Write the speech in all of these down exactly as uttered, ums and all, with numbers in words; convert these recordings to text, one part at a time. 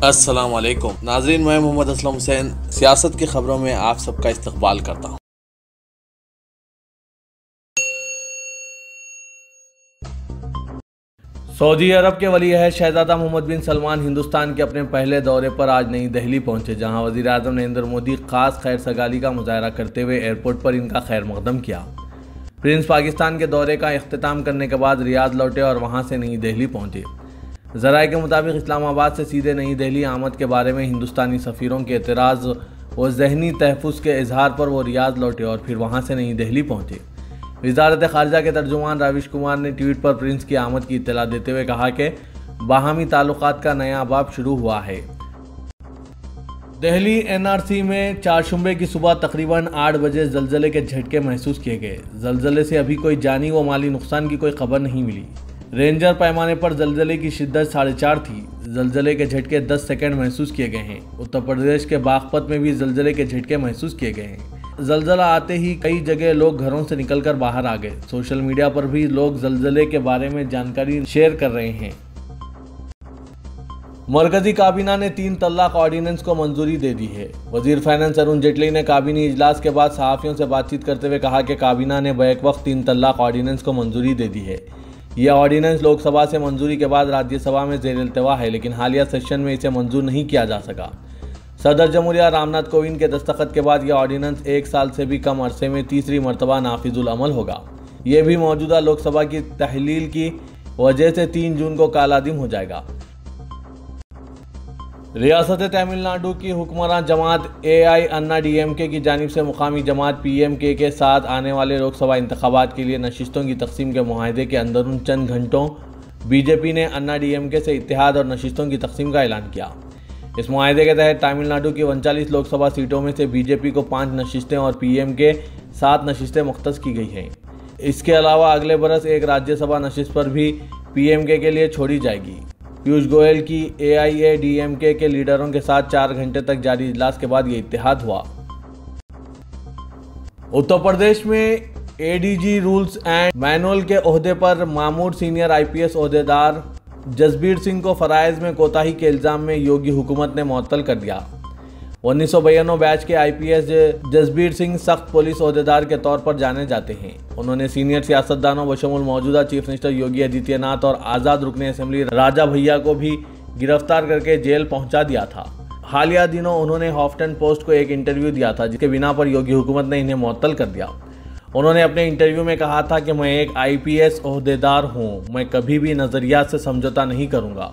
अस्सलाम वालेकुम नाज़रीन, मैं मोहम्मद असलम हुसैन सियासत की खबरों में आप सबका इस्तकबाल करता हूँ। सऊदी अरब के वली अहद शहजादा मोहम्मद बिन सलमान हिंदुस्तान के अपने पहले दौरे पर आज नई दिल्ली पहुंचे, जहां वज़ीर आज़म नरेंद्र मोदी खास खैर सगाली का मुजाहरा करते हुए एयरपोर्ट पर इनका खैर मकदम किया। प्रिंस पाकिस्तान के दौरे का इख्तिताम करने के बाद रियाद लौटे और वहां से नई दिल्ली पहुंचे। ज़राए के मुताबिक इस्लामाबाद से सीधे नई दिल्ली आमद के बारे में हिंदुस्तानी सफ़ीरों के एतराज़ व ज़हनी तहफ़्फ़ुज़ के इजहार पर वो रियाद लौटे और फिर वहाँ से नई दिल्ली पहुँचे। वज़ारत ख़ारिजा के तर्जुमान रवीश कुमार ने ट्वीट पर प्रिंस की आमद की इत्तला देते हुए कहा कि बाहमी ताल्लुकात का नया बाब शुरू हुआ है। दिल्ली एन आर सी में चारशंबे की सुबह तकरीबन आठ बजे ज़लज़ले के झटके महसूस किए गए। ज़लज़ले से अभी कोई जानी व माली नुकसान की कोई खबर नहीं मिली। रेंजर पैमाने पर ज़लज़ले की शिद्दत साढ़े चार थी। ज़लज़ले के झटके दस सेकंड महसूस किए गए हैं। उत्तर प्रदेश के बागपत में भी ज़लज़ले के झटके महसूस किए गए हैं। ज़लज़ला आते ही कई जगह लोग घरों से निकलकर बाहर आ गए। सोशल मीडिया पर भी लोग ज़लज़ले के बारे में जानकारी शेयर कर रहे हैं। मरकजी काबीना ने तीन तलाक ऑर्डिनेंस को मंजूरी दे दी है। वजीर फाइनेंस अरुण जेटली ने काबीनी इजलास के बाद सहाफ़ियों से बातचीत करते हुए कहा कि काबीना ने बैक वक्त तीन तलाक ऑर्डिनेंस को मंजूरी दे दी है। यह ऑर्डिनेंस लोकसभा से मंजूरी के बाद राज्यसभा में ज़ेर इल्तवा है, लेकिन हालिया सेशन में इसे मंजूर नहीं किया जा सका। सदर जमहूरिया रामनाथ कोविंद के दस्तखत के बाद यह ऑर्डिनेंस एक साल से भी कम अरसे में तीसरी मरतबा नाफिजुल अमल होगा। यह भी मौजूदा लोकसभा की तहलील की वजह से तीन जून को कालादिम हो जाएगा। रियासत तमिलनाडु की हुक्मरान जमात ए आई अन्ना डी एम के की जानिब से मुकामी जमात पी एम के के साथ आने वाले लोकसभा इंतखाबात के लिए नशिस्तों की तकसीम के मुआहदे के अंदरून चंद घंटों बीजेपी ने अन्ना डी एम के से इत्तेहाद और नशिस्तों की तकसीम का ऐलान किया। इस मुआहदे के तहत तमिलनाडु की उनचालीस लोकसभा सीटों में से बीजेपी को पाँच नशिस्तें और पी एम के सात नशिस्तें मुख्तस की गई हैं। इसके अलावा अगले बरस एक राज्यसभा नशिस्त पर भी पी एम के के लिए छोड़ी जाएगी। पीयूष गोयल की ए आई ए डी एम के के लीडरों के साथ चार घंटे तक जारी इजलास के बाद ये इत्तेहाद हुआ। उत्तर प्रदेश में A D G rules and manual के ओहदे पर मामूर सीनियर आई पी एस ओहदेदार जसबीर सिंह को फराइज में कोताही के इल्ज़ाम में योगी हुकूमत ने मुअत्तल कर दिया। उन्नीस सौ बयानवे बैच के I P S Jasbir Singh सख्त पुलिस ओहदेदार के तौर पर जाने जाते हैं। उन्होंने सीनियर सियासतदानों बशमूल मौजूदा चीफ मिनिस्टर योगी आदित्यनाथ और आज़ाद रुकने असेंबली राजा भैया को भी गिरफ्तार करके जेल पहुंचा दिया था। हालिया दिनों उन्होंने हॉफ्टन पोस्ट को एक इंटरव्यू दिया था, जिसके बिना पर योगी हुकूमत ने इन्हें मुअत्तल कर दिया। उन्होंने अपने इंटरव्यू में कहा था कि मैं एक आई पी एस ओहदेदार हूं, मैं कभी भी नजरियात से समझौता नहीं करूंगा।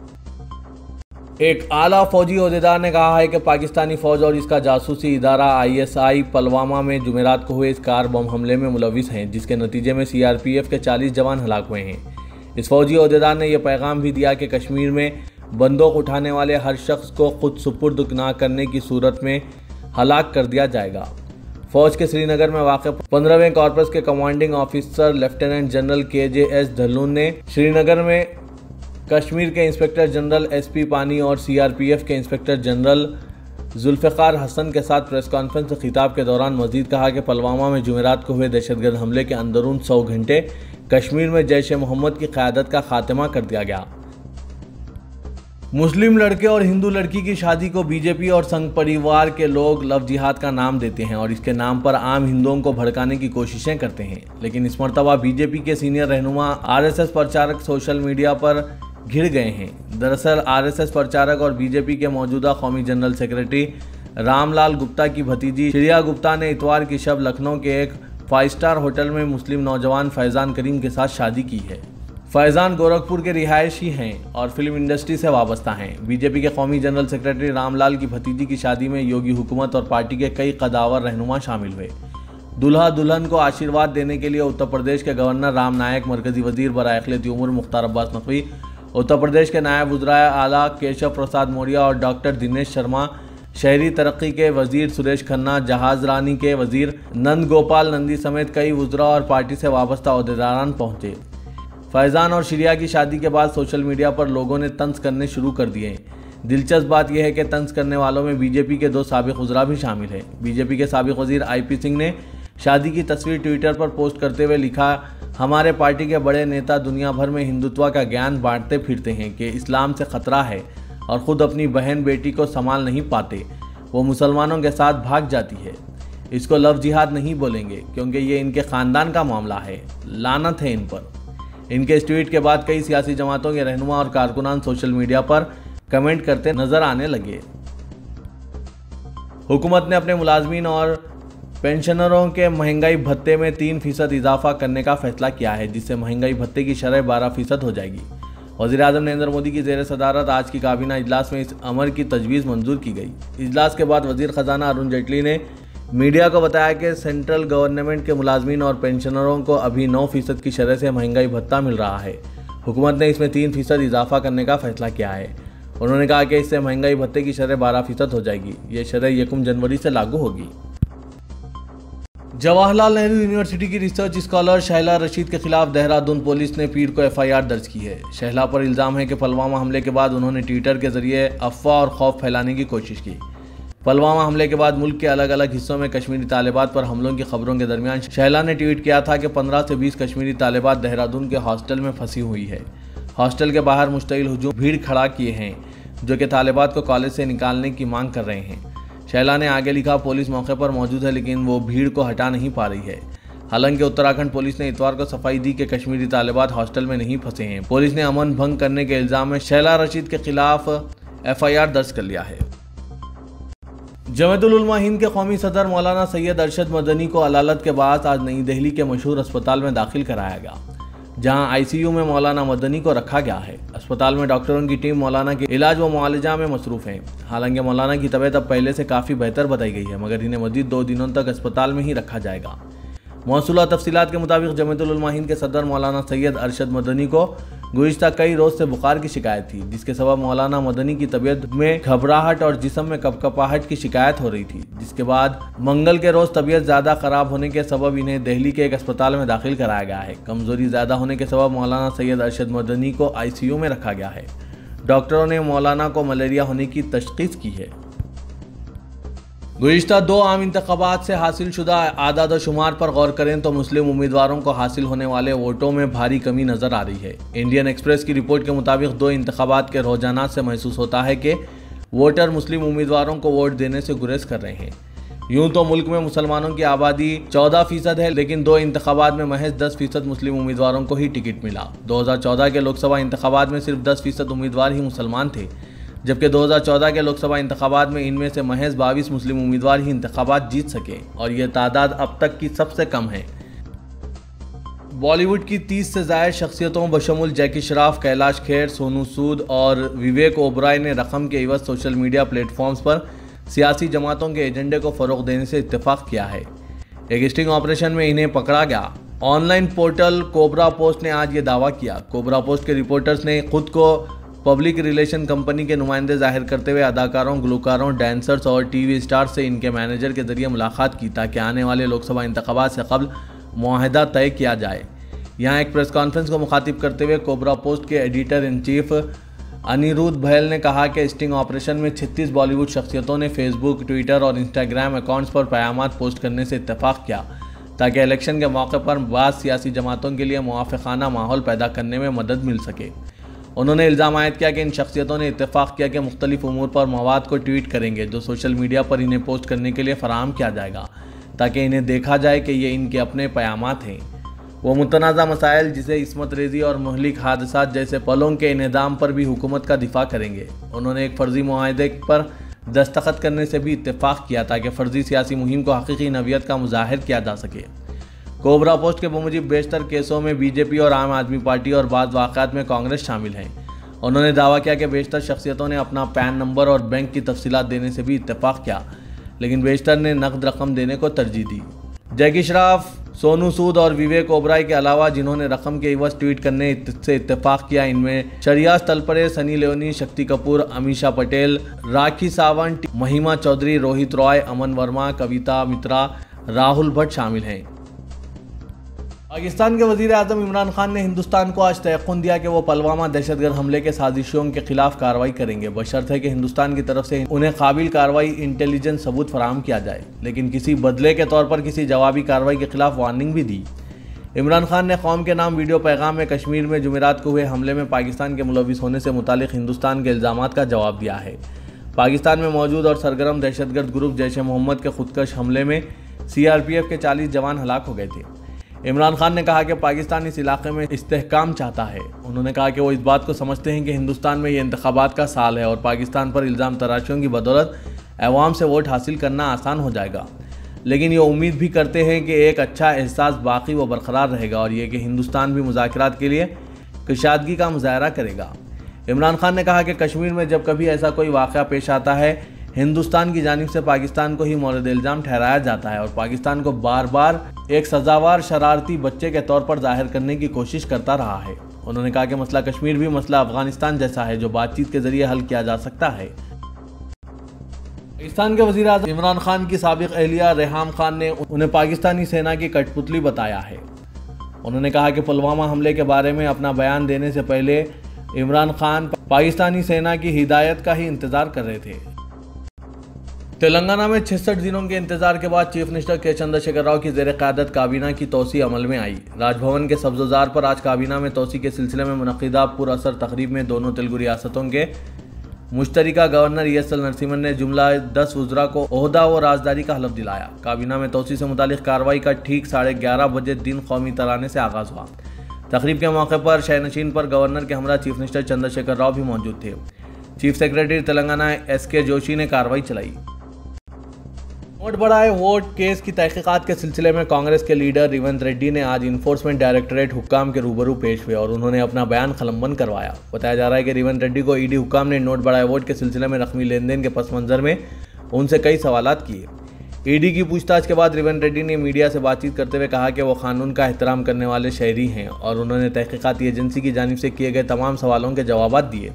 एक आला फौजी ओहदेदार ने कहा है कि पाकिस्तानी फौज और इसका जासूसी इदारा आई एस आई पुलवामा में जुमेरात को हुए इस कार बम हमले में मुलविस हैं, जिसके नतीजे में सी आर पी एफ के चालीस जवान हलाक हुए हैं। इस फौजी ओहदेदार ने यह पैगाम भी दिया कि कश्मीर में बंदूक उठाने वाले हर शख्स को खुद सुपुर्द न करने की सूरत में हलाक कर दिया जाएगा। फौज के श्रीनगर में वाक़ पंद्रहवें कॉर्पस के कमांडिंग ऑफिसर लेफ्टिनेंट जनरल के जे एस धल्लून ने श्रीनगर में कश्मीर के inspector general S P Pani और सी आर पी एफ के इंस्पेक्टर जनरल जुल्फ़िकार हसन के साथ प्रेस कॉन्फ्रेंस से खिताब के दौरान मजीद कहा कि पुलवामा में जुमेरात को हुए दहशतगर्द हमले के अंदरून सौ घंटे कश्मीर में जैश ए मोहम्मद की क़यादत का खात्मा कर दिया गया। मुस्लिम लड़के और हिंदू लड़की की शादी को बीजेपी और संघ परिवार के लोग लव जिहाद का नाम देते हैं और इसके नाम पर आम हिंदुओं को भड़काने की कोशिशें करते हैं। लेकिन इस मरतबा बीजेपी के सीनियर रहनुमा आर एस एस प्रचारक सोशल मीडिया पर घिर गए हैं। दरअसल आर एस एस प्रचारक और बीजेपी के मौजूदा कौमी जनरल सेक्रेटरी रामलाल गुप्ता की भतीजी श्रेया गुप्ता ने इतवार की शब लखनऊ के एक फाइव स्टार होटल में मुस्लिम नौजवान फैज़ान करीम के साथ शादी की है। फैज़ान गोरखपुर के रिहायशी हैं और फिल्म इंडस्ट्री से वाबस्ता हैं। बीजेपी के कौमी जनरल सेक्रेटरी रामलाल की भतीजी की शादी में योगी हुकूमत और पार्टी के कई कदावर रहनुमा शामिल हुए। दूल्हा दुल्हन को आशीर्वाद देने के लिए उत्तर प्रदेश के गवर्नर राम नायक, मरकजी वजीर बराए इखिलाती उमूर मुख्तार अब्बास नकवी, उत्तर प्रदेश के नायब वज़ीर आला केशव प्रसाद मौर्य और डॉक्टर दिनेश शर्मा, शहरी तरक्की के वजीर सुरेश खन्ना, जहाज रानी के वजीर नंद गोपाल नंदी समेत कई वज़रा और पार्टी से वाबस्ता ओहदेदारान पहुँचे। फैज़ान और श्रेया की शादी के बाद सोशल मीडिया पर लोगों ने तंज करने शुरू कर दिए। दिलचस्प बात यह है कि तंज करने वालों में बीजेपी के दो साबिक वज़रा भी शामिल हैं। बीजेपी के साबिक वजीर आई पी सिंह ने शादी की तस्वीर ट्विटर पर पोस्ट करते हुए लिखा, हमारे पार्टी के बड़े नेता दुनिया भर में हिंदुत्व का ज्ञान बांटते फिरते हैं कि इस्लाम से खतरा है। और ख़ुद अपनी बहन बेटी को संभाल नहीं पाते, वो मुसलमानों के साथ भाग जाती है। इसको लव जिहाद नहीं बोलेंगे क्योंकि ये इनके ख़ानदान का मामला है। लानत है इन पर। इनके इस ट्वीट के बाद कई सियासी जमातों के रहनुमा और कारकुनान सोशल मीडिया पर कमेंट करते नजर आने लगे। हुकूमत ने अपने मुलाजमीन और पेंशनरों के महंगाई भत्ते में तीन फीसद इजाफा करने का फैसला किया है, जिससे महंगाई भत्ते की शरह बारह फीसद हो जाएगी। वज़ीर आज़म नरेंद्र मोदी की ज़ेर सदारत आज की काबीना इजलास में इस अमर की तजवीज़ मंजूर की गई। इजलास के बाद वज़ीर ख़जाना अरुण जेटली ने मीडिया को बताया कि सेंट्रल गवर्नमेंट के मुलाजमीन और पेंशनरों को अभी नौ फीसद की शरह से महंगाई भत्ता मिल रहा है। हुकूमत ने इसमें तीन फीसद इजाफा करने का फैसला किया है। उन्होंने कहा कि इससे महंगाई भत्ते की शरह बारह फीसद हो जाएगी। ये शरह यकम जनवरी से लागू होगी। जवाहरलाल नेहरू यूनिवर्सिटी की रिसर्च स्कॉलर शहला रशीद के खिलाफ देहरादून पुलिस ने पीर को एफ आई आर दर्ज की है। शहला पर इल्ज़ाम है कि पुलवामा हमले के बाद उन्होंने ट्विटर के जरिए अफवाह और खौफ फैलाने की कोशिश की। पुलवामा हमले के बाद मुल्क के अलग अलग हिस्सों में कश्मीरी तालिबात पर हमलों की खबरों के दरमियान शहला ने ट्वीट किया था कि पंद्रह से बीस कश्मीरी तालिबात देहरादून के हॉस्टल में फंसी हुई है। हॉस्टल के बाहर मुश्तइल हुजूम भीड़ खड़ा किए हैं जो कि तालिबात को कॉलेज से निकालने की मांग कर रहे हैं। शहला ने आगे लिखा, पुलिस मौके पर मौजूद है लेकिन वो भीड़ को हटा नहीं पा रही है। हालांकि उत्तराखंड पुलिस ने इतवार को सफाई दी कि कश्मीरी तालिबात हॉस्टल में नहीं फंसे हैं। पुलिस ने अमन भंग करने के इल्जाम में शहला रशीद के खिलाफ एफ आई आर दर्ज कर लिया है। जमात उल उलमा हिंद के कौमी सदर मौलाना सैयद अरशद मदनी को अदालत के बाद आज नई दिल्ली के मशहूर अस्पताल में दाखिल कराया गया, जहां आई सी यू में मौलाना मदनी को रखा गया है। अस्पताल में डॉक्टरों की टीम मौलाना के इलाज व मुआलजा में मसरूफ़ है। हालांकि मौलाना की तबीयत अब पहले से काफ़ी बेहतर बताई गई है, मगर इन्हें मजीद दो दिनों तक अस्पताल में ही रखा जाएगा। मौसूला तफसीलात के मुताबिक जमात उल उलमा हिंद के सदर मौलाना सैयद अरशद मदनी को गुज़िश्ता कई रोज़ से बुखार की शिकायत थी, जिसके सबब मौलाना मदनी की तबीयत में घबराहट और जिस्म में कपकपाहट की शिकायत हो रही थी। जिसके बाद मंगल के रोज़ तबीयत ज़्यादा ख़राब होने के सबब इन्हें दिल्ली के एक अस्पताल में दाखिल कराया गया है। कमज़ोरी ज़्यादा होने के सबब मौलाना सैयद अरशद मदनी को आई सी यू में रखा गया है। डॉक्टरों ने मौलाना को मलेरिया होने की तशख़ीस की है। गुज़िश्ता दो आम इंतख़ाबात से हासिल शुदा आदाद शुमार पर गौर करें तो मुस्लिम उम्मीदवारों को हासिल होने वाले वोटों में भारी कमी नज़र आ रही है। इंडियन एक्सप्रेस की रिपोर्ट के मुताबिक दो इंतख़ाबात के रुझानात से महसूस होता है कि वोटर मुस्लिम उम्मीदवारों को वोट देने से गुरेज कर रहे हैं। यूं तो मुल्क में मुसलमानों की आबादी चौदह फीसद है, लेकिन दो इंतख़ाबात में महज दस फीसद मुस्लिम उम्मीदवारों को ही टिकट मिला। दो हज़ार चौदह के लोकसभा इंतख़ाबात में सिर्फ दस फीसद उम्मीदवार ही मुसलमान थे, जबकि दो हज़ार चौदह के लोकसभा इंतख़ाबात में इनमें से महज बाईस मुस्लिम उम्मीदवार ही इंतख़ाबात जीत सके और यह तादाद अब तक की सबसे कम है। बॉलीवुड की तीस से ज़ायद शख्सियतों बशमुल जैकी श्रॉफ, कैलाश खेर, सोनू सूद और विवेक ओबराय ने रकम के इवज़ सोशल मीडिया प्लेटफॉर्म्स पर सियासी जमातों के एजेंडे को फ़रोग़ देने से इत्तेफाक किया है। एक स्टिंग ऑपरेशन में इन्हें पकड़ा गया। ऑनलाइन पोर्टल कोबरा पोस्ट ने आज ये दावा किया। कोबरा पोस्ट के रिपोर्टर्स ने खुद को पब्लिक रिलेशन कंपनी के नुमाइंदे जाहिर करते हुए अदाकारों, गुलकारों, डांसर्स और टीवी स्टार्स से इनके मैनेजर के जरिए मुलाकात की ताकि आने वाले लोकसभा इंतखाबात से कबल मुआहदा तय किया जाए। यहाँ एक प्रेस कॉन्फ्रेंस को मुखातिब करते हुए कोबरा पोस्ट के editor in chief Aniruddha Bahl ने कहा कि स्टिंग ऑपरेशन में छत्तीस बॉलीवुड शख्सियतों ने फेसबुक, ट्विटर और इंस्टाग्राम अकाउंट्स पर पैगामात पोस्ट करने से इत्तेफाक किया ताकि इलेक्शन के मौके पर बाज़ सियासी जमातों के लिए मुआफ़िकाना माहौल पैदा करने में मदद मिल सके। उन्होंने इल्ज़ाम आयद किया कि इन शख्सियतों ने इत्तेफाक किया कि मुख्तलिफ उमूर पर मवाद को ट्वीट करेंगे जो सोशल मीडिया पर इन्हें पोस्ट करने के लिए फ़राहम किया जाएगा ताकि इन्हें देखा जाए कि ये इनके अपने पैगामात हैं। वो मुतनाज़ा मसाइल जिसे इस्मत रेज़ी और महलिक हादसात जैसे पलों के इनेदाम पर भी हुकूमत का दिफा करेंगे। उन्होंने एक फ़र्ज़ी मुआहदे पर दस्तखत करने से भी इत्तेफाक किया ताकि फ़र्ज़ी सियासी मुहिम को हकीकी नवियत का मुज़ाहिर किया जा सके। कोबरा पोस्ट के मुताबिक बेशतर केसों में बीजेपी और आम आदमी पार्टी और बाद वाक़यात में कांग्रेस शामिल हैं। उन्होंने दावा किया कि बेशतर शख्सियतों ने अपना पैन नंबर और बैंक की तफसीलात देने से भी इत्तेफाक किया, लेकिन बेशतर ने नकद रकम देने को तरजीह दी। जैकी श्रॉफ, सोनू सूद और विवेक ओबराय के अलावा जिन्होंने रकम के इवज़ ट्वीट करने से इत्तेफाक किया, इनमें शरियास तलपरे, सनी लियोनी, शक्ति कपूर, अमीषा पटेल, राखी सावंत, महिमा चौधरी, रोहित रॉय, अमन वर्मा, कविता मित्रा, राहुल भट्ट शामिल हैं। पाकिस्तान के वज़ीर आज़म इमरान खान ने हिंदुस्तान को आज तयक़ुन दिया कि वो पुलवामा दहशतगर्द हमले के साजिशों के खिलाफ कार्रवाई करेंगे, बशर्त है कि हिंदुस्तान की तरफ से उन्हें काबिल कार्रवाई इंटेलिजेंस सबूत फराहम किया जाए, लेकिन किसी बदले के तौर पर किसी जवाबी कार्रवाई के खिलाफ वार्निंग भी दी। इमरान खान ने कौम के नाम वीडियो पैगाम में कश्मीर में जुमेरात को हुए हमले में पाकिस्तान के मुलविस होने से मुतालिक हिंदुस्तान के इल्ज़ामात का जवाब दिया है। पाकिस्तान में मौजूद और सरगर्म दहशतगर्द ग्रुप जैश ए मोहम्मद के खुदकश हमले में सी आर पी एफ के चालीस जवान हलाक हो गए थे। इमरान खान ने कहा कि पाकिस्तान इस इलाके में इस्तेहकाम चाहता है। उन्होंने कहा कि वो इस बात को समझते हैं कि हिंदुस्तान में ये इंतखाबात का साल है और पाकिस्तान पर इल्ज़ाम तराशियों की बदौलत अवाम से वोट हासिल करना आसान हो जाएगा, लेकिन ये उम्मीद भी करते हैं कि एक अच्छा एहसास बाकी वो बरकरार रहेगा और ये कि हिंदुस्तान भी मुज़ाकरात के लिए कुशादगी का मुजाहरा करेगा। इमरान खान ने कहा कि कश्मीर में जब कभी ऐसा कोई वाक़या पेश आता है, हिंदुस्तान की जानिब से पाकिस्तान को ही मौरद इल्ज़ाम ठहराया जाता है और पाकिस्तान को बार बार एक सजावार शरारती बच्चे के तौर पर जाहिर करने की कोशिश करता रहा है। उन्होंने कहा कि मसला कश्मीर भी मसला अफगानिस्तान जैसा है जो बातचीत के जरिए हल किया जा सकता है। पाकिस्तान के वज़ीर आज़म इमरान खान की साबिक़ अहलिया रेहाम खान ने उन्हें पाकिस्तानी सेना की कठपुतली बताया है। उन्होंने कहा कि पुलवामा हमले के बारे में अपना बयान देने से पहले इमरान खान पाकिस्तानी सेना की हिदायत का ही इंतजार कर रहे थे। तेलंगाना में छियासठ दिनों के इंतजार के बाद चीफ मिनिस्टर के चंद्रशेखर राव की ज़ेर क़यादत काबीना की तोसी अमल में आई। राजभवन के सब्ज़ोज़ार पर आज काबीना में तोसी के सिलसिले में मुनक़िदा पुरअसर तकरीब में दोनों तेलुगु रियासतों के मुश्तरिका governor E S L Narasimhan ने जुमला दस वज़रा को ओहदा व राजदारी का हलफ दिलाया। काबीना में तोसी से मुतालिक कार्रवाई का ठीक साढ़े ग्यारह बजे दिन कौमी तराने से आगाज़ हुआ। तकरीब के मौके पर शहनशीन पर गवर्नर के हमरा चीफ मिनिस्टर चंद्रशेखर राव भी मौजूद थे। चीफ सेक्रेटरी तेलंगाना एस के जोशी ने कार्रवाई चलाई। नोट बढ़ाए वोट केस की तहकीकात के सिलसिले में कांग्रेस के लीडर रेवंत रेड्डी ने आज इन्फोर्समेंट डायरेक्टरेट हुक्काम के रूबरू पेश हुए और उन्होंने अपना बयान कलमबंद करवाया। बताया जा रहा है कि रेवंत रेड्डी को ईडी हुक्काम ने नोट बढ़ाए वोट के सिलसिले में रकमी लेन देन के पस मंजर में उनसे कई सवालात किए। ईडी की पूछताछ के बाद रेवंत रेड्डी ने मीडिया से बातचीत करते हुए कहा कि वो कानून का एहतराम करने वाले शहरी हैं और उन्होंने तहकीकाती एजेंसी की जानिब से किए गए तमाम सवालों के जवाब दिए।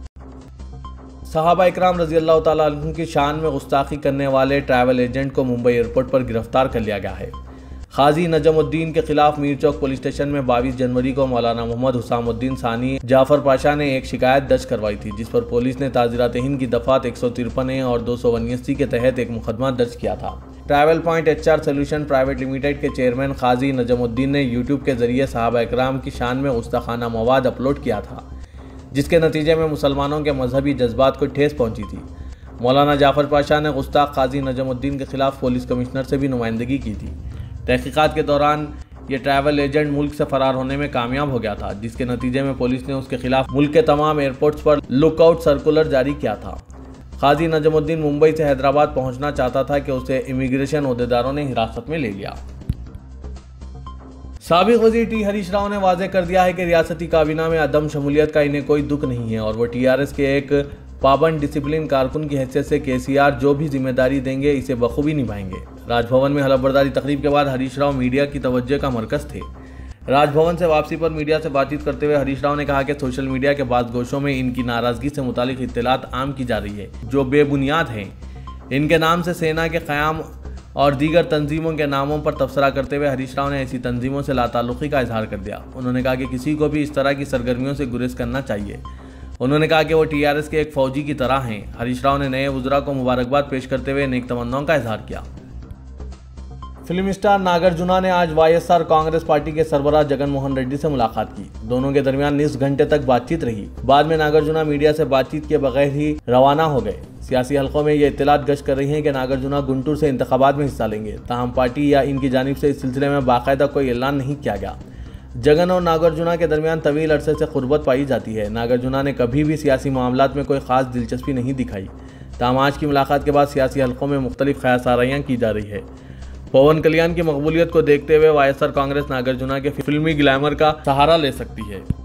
सहाबा इकराम रज़ी अल्लाह तआला अन्हुम की शान में गुस्ताखी करने वाले ट्रैवल एजेंट को मुंबई एयरपोर्ट पर गिरफ्तार कर लिया गया है। खाजी नजमुद्दीन के खिलाफ मीरचौक पुलिस स्टेशन में बाईस जनवरी को मौलाना मोहम्मद हुसामुद्दीन सानी जाफर पाशा ने एक शिकायत दर्ज करवाई थी, जिस पर पुलिस ने ताज़ीरात हिंद की दफात एक सौ तिरपन ए और दो सौ उन्यासी के तहत एक मुकदमा दर्ज किया था। Travel Point H R Solution Private Limited के चेयरमैन खाजी नजमुद्दीन ने यूट्यूब के जरिए सहाबा इकराम की शान में गुस्ताखाना मवाद अपलोड किया था, जिसके नतीजे में मुसलमानों के मजहबी जज्बात को ठेस पहुंची थी। मौलाना जाफर पाशा ने गुस्ताख काजी नजमुद्दीन के खिलाफ पुलिस कमिश्नर से भी नुमाइंदगी की थी। तहकीकात के दौरान ये ट्रैवल एजेंट मुल्क से फरार होने में कामयाब हो गया था, जिसके नतीजे में पुलिस ने उसके खिलाफ मुल्क के तमाम एयरपोर्ट्स पर लुकआउट सर्कुलर जारी किया था। काजी नजमुद्दीन मुंबई से हैदराबाद पहुंचना चाहता था कि उसे इमिग्रेशन ओहदेदारों ने हिरासत में ले लिया। साबिक़ वज़ीर टी हरीश राव ने वाज़ेह कर दिया है कि रियासती काबीना में अदम शमूलियत का इन्हें कोई दुख नहीं है और वो टी आर एस के एक पाबंद डिसिप्लिन कारकुन की हैसियत से के सी आर जो भी जिम्मेदारी देंगे इसे बखूबी निभाएंगे। राजभवन में हलफबरदारी तकरीब के बाद हरीश राव मीडिया की तवज्जो का मरकज़ थे। राजभवन से वापसी पर मीडिया से बातचीत करते हुए हरीश राव ने कहा कि सोशल मीडिया के बाद गोशों में इनकी नाराज़गी से मुतालिक इत्तलात आम की जा रही है जो बेबुनियाद हैं। इनके नाम से सेना के क़याम और दीगर तंजीमों के नामों पर तबसरा करते हुए हरीश राव ने ऐसी तंजीमों से लाताल्लुक़ी का इजहार कर दिया। उन्होंने कहा कि किसी को भी इस तरह की सरगर्मियों से गुरेज करना चाहिए। उन्होंने कहा कि वो टी आर एस के एक फ़ौजी की तरह हैं। हरीश राव ने नए वज़रा को मुबारकबाद पेश करते हुए नेक तमन्नाओं का इजहार किया। फिल्म स्टार नागार्जुना ने आज Y S R Congress Party के सरबराह जगन मोहन रेड्डी से मुलाकात की। दोनों के दरमियान निस्फ घंटे तक बातचीत रही। बाद में नागार्जुना मीडिया से बातचीत के बगैर ही रवाना हो गए। सियासी हलकों में ये इत्तलात गश्त कर रही हैं कि नागार्जुना गुंटूर से इंतखाबात में हिस्सा लेंगे, ताहम पार्टी या इनकी जानिब से इस सिलसिले में बाकायदा कोई ऐलान नहीं किया गया। जगन और नागार्जुना के दरमियान तवील अरसे से कुर्बत पाई जाती है। नागार्जुना ने कभी भी सियासी मामलात में कोई ख़ास दिलचस्पी नहीं दिखाई। ताहम आज की मुलाकात के बाद सियासी हलकों में मुख्तलिफ ख्यासाराइयाँ की जा रही है। पवन कल्याण की मकबूलियत को देखते हुए Y S R Congress Nagarjuna के फिल्मी ग्लैमर का सहारा ले सकती है।